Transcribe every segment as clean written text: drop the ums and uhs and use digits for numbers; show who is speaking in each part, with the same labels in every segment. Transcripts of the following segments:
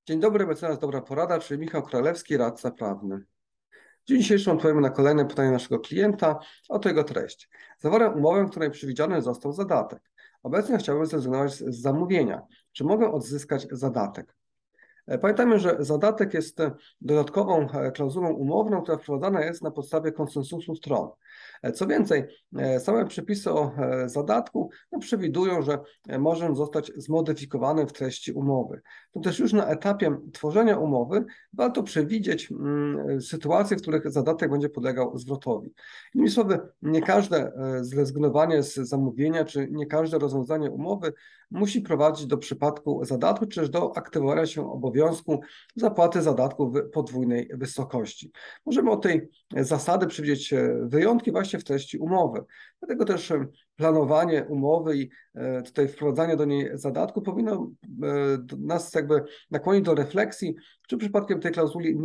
Speaker 1: Dzień dobry, mecenas Dobra Porada, czyli Michał Królewski, radca prawny. W dniu dzisiejszym odpowiemy na kolejne pytanie naszego klienta, oto jego treść. Zawarłem umowę, w której przewidziany został zadatek. Obecnie chciałbym zrezygnować z zamówienia. Czy mogę odzyskać zadatek? Pamiętajmy, że zadatek jest dodatkową klauzulą umowną, która wprowadzana jest na podstawie konsensusu stron. Co więcej, same przepisy o zadatku przewidują, że może on zostać zmodyfikowany w treści umowy. To też już na etapie tworzenia umowy warto przewidzieć sytuacje, w których zadatek będzie podlegał zwrotowi. Innymi słowy, nie każde zrezygnowanie z zamówienia, czy nie każde rozwiązanie umowy musi prowadzić do przypadku zadatku, czy też do aktywowania się obowiązku zapłaty zadatku w podwójnej wysokości. Możemy od tej zasady przewidzieć wyjątki właśnie w treści umowy. Dlatego też planowanie umowy i tutaj wprowadzanie do niej zadatku powinno nas jakby nakłonić do refleksji, czy przypadkiem tej klauzuli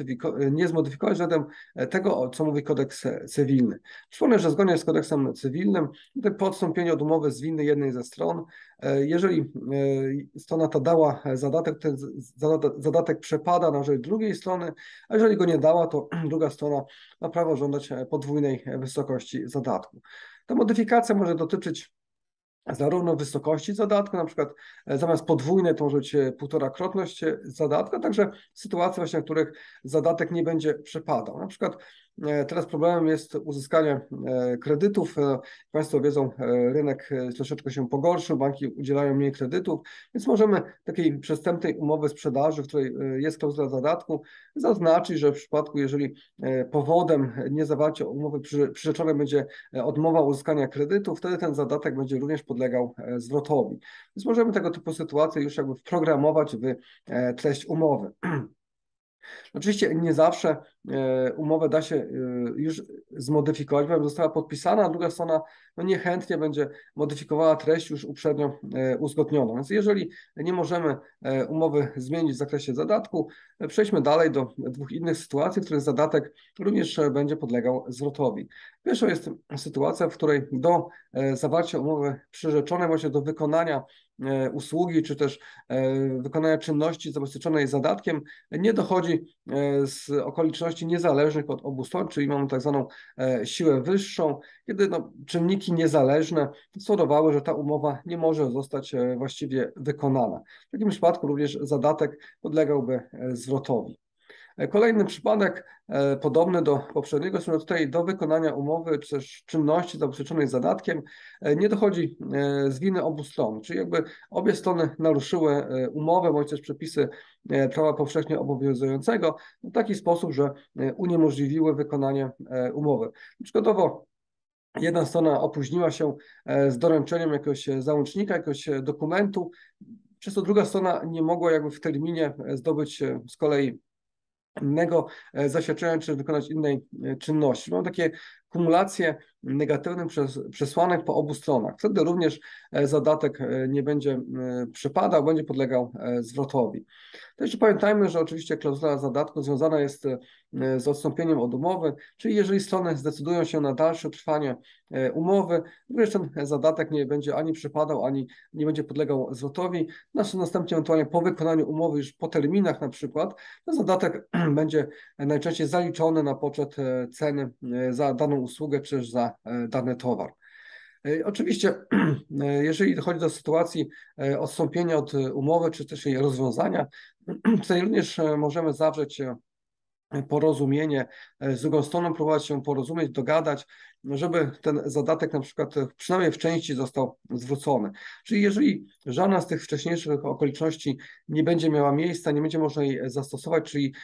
Speaker 1: nie zmodyfikować względem tego, co mówi kodeks cywilny. Przypomnę, że zgodnie z kodeksem cywilnym po odstąpieniu od umowy z winy jednej ze stron, jeżeli strona ta dała zadatek, ten zadatek przepada na rzecz drugiej strony, a jeżeli go nie dała, to druga strona ma prawo żądać podwójnej wysokości zadatku. Ta modyfikacja może dotyczyć zarówno wysokości zadatku, na przykład zamiast podwójnej to może być półtorakrotność zadatku, a także sytuacje właśnie, w których zadatek nie będzie przepadał. Na przykład teraz problemem jest uzyskanie kredytów. Państwo wiedzą, rynek troszeczkę się pogorszył, banki udzielają mniej kredytów, więc możemy takiej przestępnej umowy sprzedaży, w której jest klauzula zadatku, zaznaczyć, że w przypadku, jeżeli powodem niezawarcia umowy przyrzeczonej będzie odmowa uzyskania kredytu, wtedy ten zadatek będzie również podlegał zwrotowi. Więc możemy tego typu sytuacje już jakby wprogramować w treść umowy. Oczywiście nie zawsze umowę da się już zmodyfikować, bo została podpisana, a druga strona niechętnie będzie modyfikowała treść już uprzednio uzgodnioną. Więc jeżeli nie możemy umowy zmienić w zakresie zadatku, przejdźmy dalej do dwóch innych sytuacji, w których zadatek również będzie podlegał zwrotowi. Pierwszą jest sytuacja, w której do zawarcia umowy przyrzeczonej, właśnie do wykonania usługi, czy też wykonania czynności zabezpieczonej zadatkiem, nie dochodzi z okoliczności niezależnych od obu stron, czyli mamy tak zwaną siłę wyższą, kiedy czynniki niezależne spowodowały, że ta umowa nie może zostać właściwie wykonana. W takim przypadku również zadatek podlegałby zwrotowi. Kolejny przypadek, podobny do poprzedniego, jest tutaj do wykonania umowy czy też czynności zabezpieczonej zadatkiem nie dochodzi z winy obu stron, czyli jakby obie strony naruszyły umowę bądź też przepisy prawa powszechnie obowiązującego w taki sposób, że uniemożliwiły wykonanie umowy. Przykładowo jedna strona opóźniła się z doręczeniem jakiegoś załącznika, jakiegoś dokumentu, przez to druga strona nie mogła jakby w terminie zdobyć z kolei innego zaświadczenia, czy wykonać innej czynności. Mamy takie kumulacje negatywnych przesłanek po obu stronach. Wtedy również zadatek nie będzie przypadał, będzie podlegał zwrotowi. To jeszcze pamiętajmy, że oczywiście klauzula zadatku związana jest z odstąpieniem od umowy, czyli jeżeli strony zdecydują się na dalsze trwanie umowy, również ten zadatek nie będzie ani przypadał, ani nie będzie podlegał zwrotowi. Następnie ewentualnie po wykonaniu umowy, już po terminach na przykład, ten zadatek będzie najczęściej zaliczony na poczet ceny za daną usługę czy za dany towar. Oczywiście, jeżeli dochodzi do sytuacji odstąpienia od umowy, czy też jej rozwiązania, tutaj również możemy zawrzeć porozumienie z drugą stroną, próbować się porozumieć, dogadać, żeby ten zadatek na przykład przynajmniej w części został zwrócony. Czyli jeżeli żadna z tych wcześniejszych okoliczności nie będzie miała miejsca, nie będzie można jej zastosować, czyli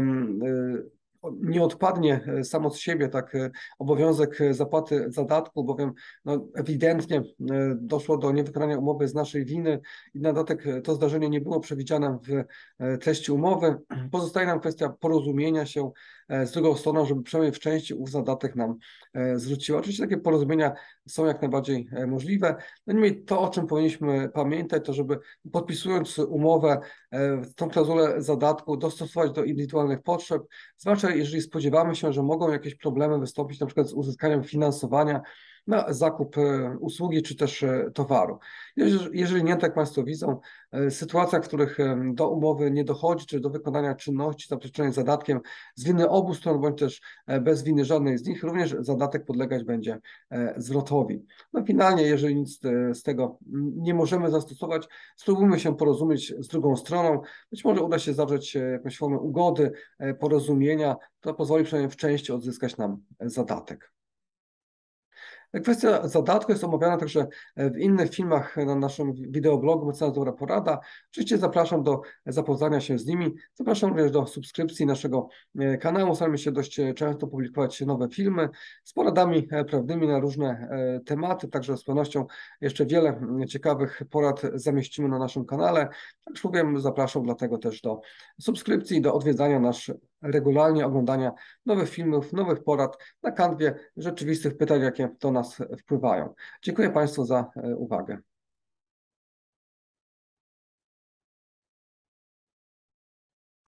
Speaker 1: nie odpadnie samo z siebie obowiązek zapłaty zadatku, bowiem ewidentnie doszło do niewykonania umowy z naszej winy i na dodatek to zdarzenie nie było przewidziane w treści umowy. Pozostaje nam kwestia porozumienia się z drugą stroną, żeby przynajmniej w części ów zadatek nam zwróciła. Oczywiście takie porozumienia są jak najbardziej możliwe. Niemniej to, o czym powinniśmy pamiętać, to żeby podpisując umowę, tą klauzulę zadatku dostosować do indywidualnych potrzeb, zwłaszcza jeżeli spodziewamy się, że mogą jakieś problemy wystąpić na przykład z uzyskaniem finansowania na zakup usługi czy też towaru. Jeżeli nie, tak jak Państwo widzą, sytuacja, w których do umowy nie dochodzi, czy do wykonania czynności zaprzeczonej zadatkiem z winy obu stron, bądź też bez winy żadnej z nich, również zadatek podlegać będzie zwrotowi. No finalnie, jeżeli nic z tego nie możemy zastosować, spróbujmy się porozumieć z drugą stroną. Być może uda się zawrzeć jakąś formę ugody, porozumienia, to pozwoli przynajmniej w części odzyskać nam zadatek. Kwestia zadatku jest omawiana także w innych filmach na naszym wideoblogu Mecenas Dobra Porada. Oczywiście zapraszam do zapoznania się z nimi. Zapraszam również do subskrypcji naszego kanału. Staramy się dość często publikować nowe filmy z poradami prawnymi na różne tematy. Także z pewnością jeszcze wiele ciekawych porad zamieścimy na naszym kanale. Jak już mówiłem, zapraszam dlatego też do subskrypcji, do odwiedzania nas regularnie, oglądania nowych filmów, nowych porad na kanwie rzeczywistych pytań, jakie do nas wpływają. Dziękuję Państwu za uwagę.